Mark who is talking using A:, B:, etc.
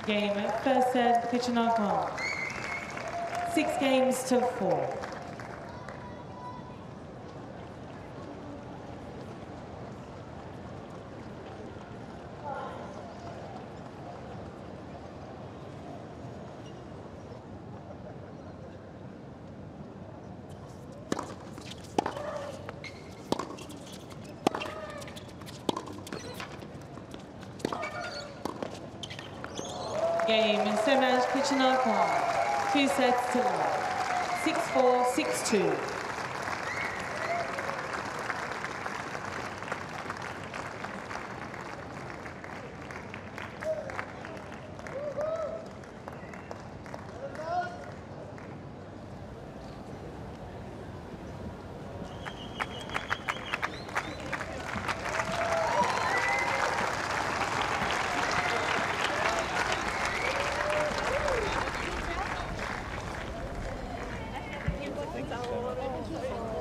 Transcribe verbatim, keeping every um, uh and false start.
A: Game, first set, pitch and knock. Six games to four. Game in seven match pitch and knock. Two sets to one. Six four, six two.
B: Thank you.